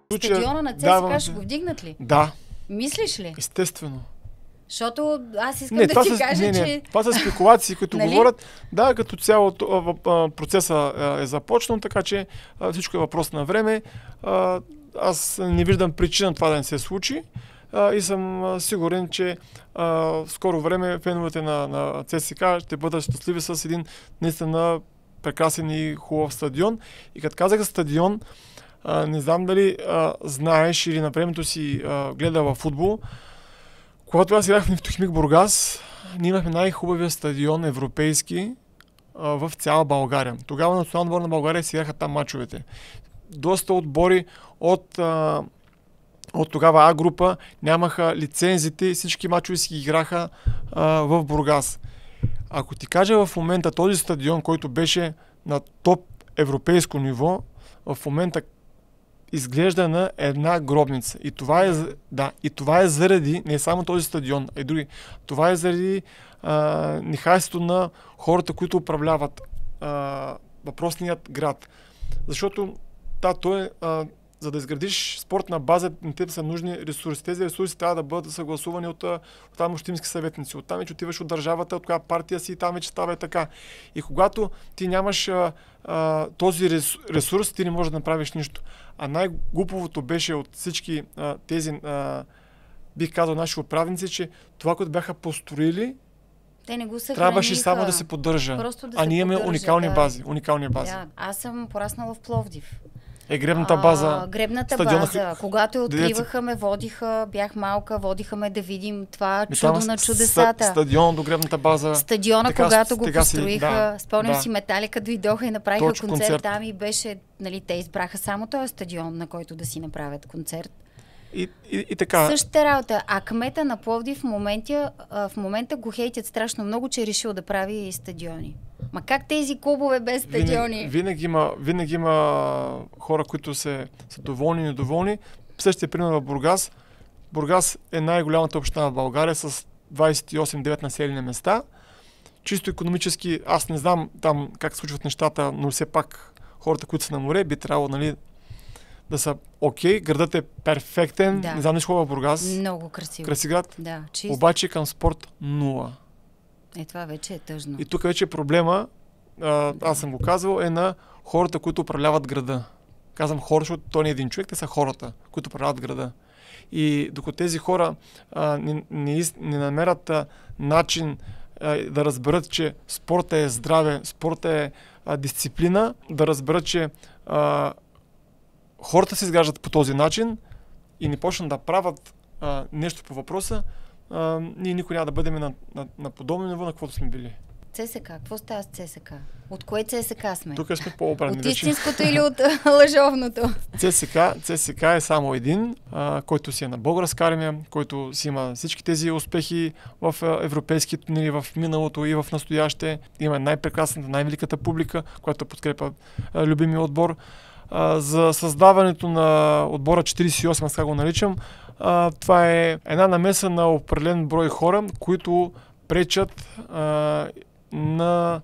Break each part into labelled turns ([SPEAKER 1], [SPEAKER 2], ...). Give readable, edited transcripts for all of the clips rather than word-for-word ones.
[SPEAKER 1] Стадиона на ЦСКА ще го вдигнат ли?
[SPEAKER 2] Да.
[SPEAKER 1] Мислиш ли?
[SPEAKER 2] Естествено.
[SPEAKER 1] Защото аз искам да ти кажа, че...
[SPEAKER 2] Това са спекулации, които говорят. Да, като цяло процеса е започнал, така че всичко е въпрос на време. Аз не виждам причина това да не се случи и съм сигурен, че в скоро време феновете на ЦСКА ще бъдат щастливи с един наистина прекрасен и хубав стадион. И като казах стадион, не знам дали знаеш или на времето си гледала футбол. Когато аз играх в Нефтохимик Бургас, ние имахме най-хубавия стадион европейски в цяла България. Тогава национална отбор на България си играха там мачовете. Доста отбори от тогава А-група нямаха лицензите и всички мачове си ги играха в Бургас. Ако ти кажа в момента този стадион, който беше на топ европейско ниво, в момента изглежда на една гробница. И това е заради, не само този стадион, а и други. Това е заради нехайството на хората, които управляват въпросният град. Защото за да изградиш спортна база, на теб са нужни ресурси. Тези ресурси трябва да бъдат съгласувани от там общински съветници. Оттам вече отиваш от държавата, от коя партия си и там вече става така. И когато ти нямаш този ресурс, ти не можеш да направиш нищо. А най-глуповото беше от всички тези, бих казал, наши управници, че това, което бяха построили,
[SPEAKER 1] те не го съхраниха.
[SPEAKER 2] Трябваше само да се поддържа. Ние имаме уникални бази.
[SPEAKER 1] Да. Аз съм пораснала в Пловдив.
[SPEAKER 2] Гребната база.
[SPEAKER 1] Гребната база. Когато я откриваха, ме водиха, бях малка, водиха ме да видим това чудо на чудесата.
[SPEAKER 2] Стадион до гребната база.
[SPEAKER 1] Стадиона, когато го построиха, спомням си, Металика дойдоха и направиха концерт там и беше, те избраха само този стадион, на който да си направят концерт.
[SPEAKER 2] И така.
[SPEAKER 1] Същата работа. А кмета на Пловдив в момента го хейтят страшно много, че е решил да прави стадиони. Ма как тези клубове без стадиони?
[SPEAKER 2] Винаги има хора, които са доволни и недоволни. Същия пример в Бургас. Бургас е най-голямата община в България с 28-9 населени места. Чисто икономически, аз не знам там как се случват нещата, но все пак хората, които са на море, би трябвало, да са окей. Градът е перфектен.
[SPEAKER 1] Да.
[SPEAKER 2] Не знам нищо в Бургас.
[SPEAKER 1] Много красив.
[SPEAKER 2] Красив град.
[SPEAKER 1] Да, чист.
[SPEAKER 2] Обаче към спорт нула.
[SPEAKER 1] Това вече е тъжно.
[SPEAKER 2] И тук вече проблема, аз съм го казвал, е на хората, които управляват града. Казвам хора, защото той не е един човек, те са хората, които управляват града. И докато тези хора не намерят начин да разберат, че спорта е здраве, спорта е дисциплина, да разберат, че хората се изграждат по този начин и не почнат да правят нещо по въпроса, ние никой няма да бъдем на подобно ниво, на каквото сме били.
[SPEAKER 1] ЦСКА. Какво става с ЦСКА? От кое ЦСКА сме?
[SPEAKER 2] Тук сме по-обрани.
[SPEAKER 1] От истинското или от лъжовното?
[SPEAKER 2] ЦСКА е само един, който си е на българска армия, който си има всички тези успехи в европейски турнири, в миналото и в настояще. Има най-прекрасната, най-великата публика, която подкрепа любимия отбор. За създаването на отбора 48, аз го наричам, това е една намеса на определен брой хора, които пречат на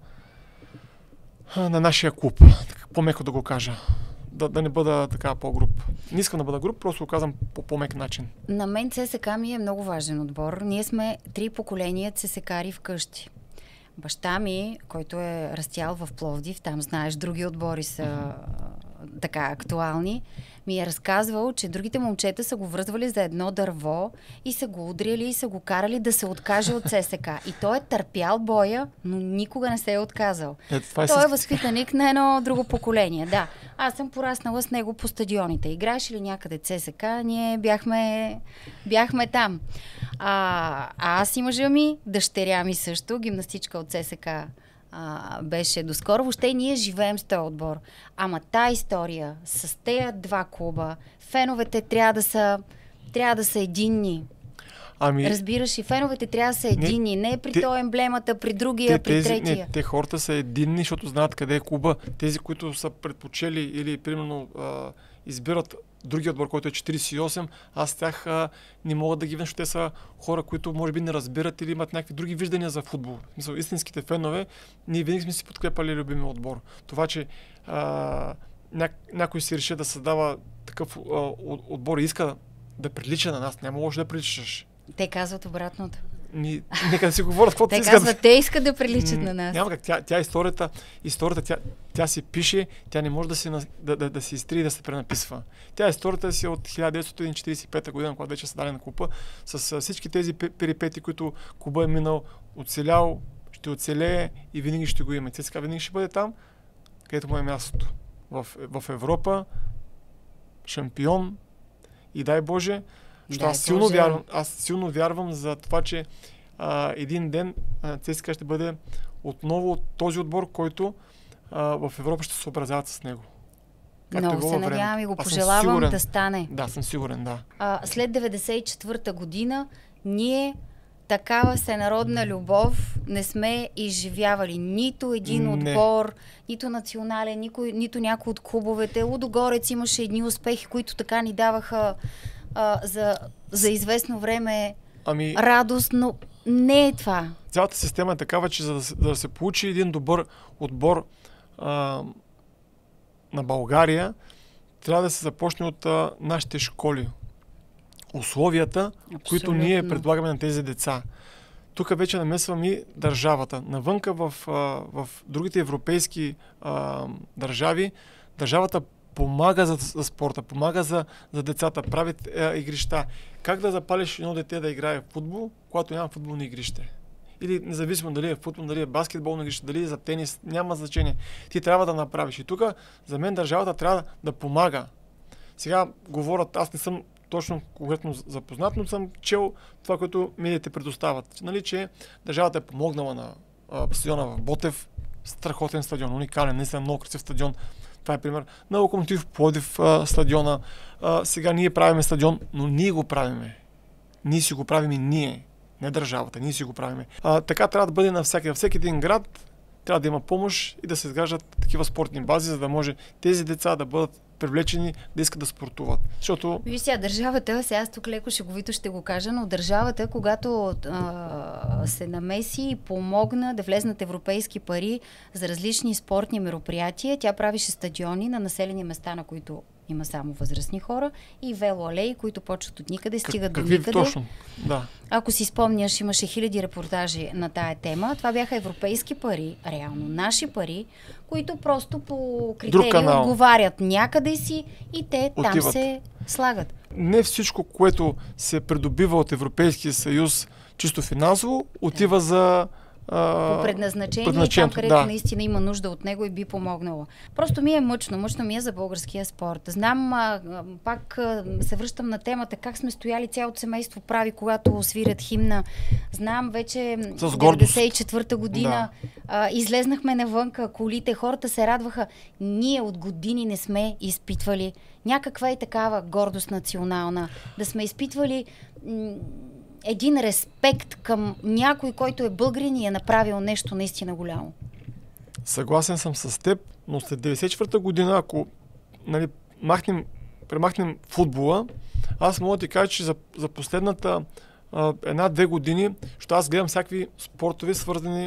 [SPEAKER 2] нашия клуб. По-меко да го кажа. Да не бъда така по-груб. Не искам да бъда груб, просто го казвам по по-мек начин.
[SPEAKER 1] На мен ЦСКА ми е много важен отбор. Ние сме 3 поколения ЦСКАри вкъщи. Баща ми, който е растял в Пловдив, там знаеш, други отбори са така актуални, ми е разказвал, че другите момчета са го връзвали за едно дърво и са го удряли и са го карали да се откаже от ЦСКА. И той е търпял боя, но никога не се е отказал. Той е възпитаник на едно друго поколение. Да, аз съм пораснала с него по стадионите. Играеш ли някъде ЦСКА? Ние бяхме там. Аз и мъжа ми, дъщеря ми също, гимнастичка от ЦСКА беше доскоро. Въобще ние живеем с този отбор. Ама та история с тези 2 клуба, феновете трябва да са единни. Разбираш, и феновете трябва да са единни. Не при този емблемата, при другия, при третия.
[SPEAKER 2] Те хората са единни, защото знаят къде е клуба. Тези, които са предпочели или примерно избират другия отбор, който е 48, аз тях не мога да ги видя, защото те са хора, които може би не разбират или имат някакви други виждания за футбол. Мисля, истинските фенове, ние винаги сме си подкрепали любимия отбор. Това, че някой си реши да създава такъв отбор иска да прилича на нас, няма лошо да приличаш.
[SPEAKER 1] Те казват обратното.
[SPEAKER 2] Нека да си говорят каквото
[SPEAKER 1] искат.
[SPEAKER 2] Те
[SPEAKER 1] казват, те искат да приличат на нас.
[SPEAKER 2] Няма как. Тя историята тя се пише, тя не може да се изтрие и да се пренаписва. Тя историята си от 1945 година, когато вече е създадена клуба, с всички тези перипети, които клуба е минал, оцелял, ще оцелее и винаги ще го има. ЦСКА винаги ще бъде там, където му е мястото. В Европа, шампион и дай Боже, аз силно вярвам за това, че един ден ЦСКА ще бъде отново този отбор, който в Европа ще се съобразяват с него.
[SPEAKER 1] Много се надявам и го пожелавам да стане.
[SPEAKER 2] Да, съм сигурен, да.
[SPEAKER 1] След 94-та година ние такава всенародна любов не сме изживявали. Нито един отбор, нито национален, нито някой от клубовете. Лудогорец имаше едни успехи, които така ни даваха за известно време радост, но не е това.
[SPEAKER 2] Цялата система е такава, че за да се получи един добър отбор на България, трябва да се започне от нашите школи. Условията, които ние предлагаме на тези деца. Тук вече намесвам и държавата. Навънка в другите европейски държави, държавата помага за спорта, помага за децата, правят игрища. Как да запалиш едно дете да играе в футбол, когато няма футболно игрище? Или независимо дали е футбол, дали е баскетболно игрище, дали е за тенис, няма значение. Ти трябва да направиш. И тук за мен държавата трябва да помага. Сега говорят, аз не съм точно конкретно запознат, но съм чел това, което медиите предоставят. Нали, че държавата е помогнала на стадиона в Ботев. Страхотен стадион, уникален, наистина много красив стадион. Това е пример. На Локомотив Пловдив стадиона. Сега ние правиме стадион, но ние го правиме. Ние си го правиме ние. Не държавата, ние си го правиме. Така трябва да бъде навсякъде. Във всеки един град трябва да има помощ и да се изграждат такива спортни бази, за да може тези деца да бъдат привлечени да искат да спортуват. Защото...
[SPEAKER 1] Виж сега, държавата, сега аз тук леко шеговито ще го кажа, но държавата, когато се намеси и помогна да влезнат европейски пари за различни спортни мероприятия, тя правише стадиони на населени места, на които има само възрастни хора, и велоалеи, които почват от никъде, стигат до никъде.
[SPEAKER 2] Точно? Да.
[SPEAKER 1] Ако си спомняш, имаше хиляди репортажи на тая тема. Това бяха европейски пари, реално наши пари, които просто по критерии отговарят някъде си и те там се слагат.
[SPEAKER 2] Не всичко, което се придобива от Европейския съюз чисто финансово, отива за
[SPEAKER 1] по предназначение, там където наистина има нужда от него и би помогнало. Просто ми е мъчно ми е за българския спорт. Знам, пак се връщам на темата, как сме стояли цялото семейство прави, когато свирят химна. Знам вече 94-та година излезнахме навънка, колите, хората се радваха. Ние от години не сме изпитвали някаква и такава гордост национална. Да сме изпитвали един респект към някой, който е българин и е направил нещо наистина голямо.
[SPEAKER 2] Съгласен съм с теб, но след 94-та година, ако премахнем футбола, аз мога да ти кажа, че за последната 1-2 години, защото аз гледам всякакви спортове, свързани,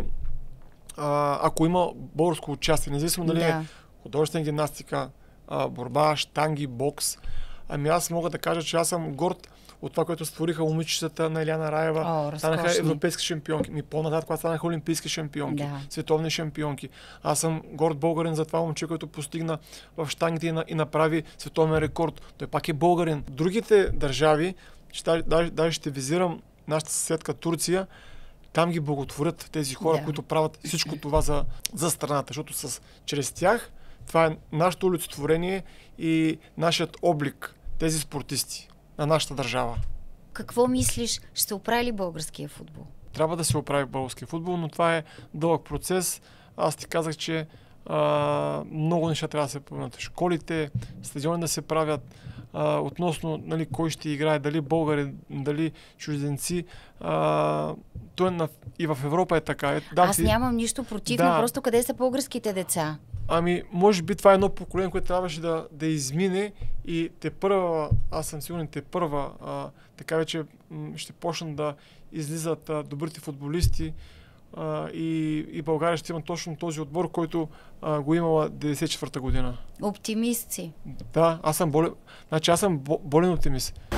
[SPEAKER 2] ако има българско участие, независимо дали е художествена гимнастика, борба, щанги, бокс. Аз мога да кажа, че аз съм горд от това, което створиха момичетата на Илияна Раева, станаха европейски шампионки. По-назад, когато станаха олимпийски шампионки, световни шампионки. Аз съм горд българин за това момче, което постигна в щангите и направи световен рекорд. Той пак е българин. Другите държави, даже ще визирам нашата съседка Турция, там ги благотворят тези хора, които правят всичко това за страната, защото чрез тях това е нашето олицетворение и нашият облик, тези спортисти на нашата държава.
[SPEAKER 1] Какво мислиш, ще се оправи ли българския футбол?
[SPEAKER 2] Трябва да се оправи българския футбол, но това е дълъг процес. Аз ти казах, че много неща трябва да се променят. Школите, стадиони да се правят, относно кой ще играе, дали българи, дали чужденци. И в Европа е така.
[SPEAKER 1] Аз нямам нищо против, но просто къде са българските деца?
[SPEAKER 2] Може би това е едно поколение, което трябваше да измине и аз съм сигурен, така вече ще почнат да излизат добрите футболисти и България ще има точно този отбор, който го имала 94-та година.
[SPEAKER 1] Оптимист си.
[SPEAKER 2] Да, аз съм болен оптимист.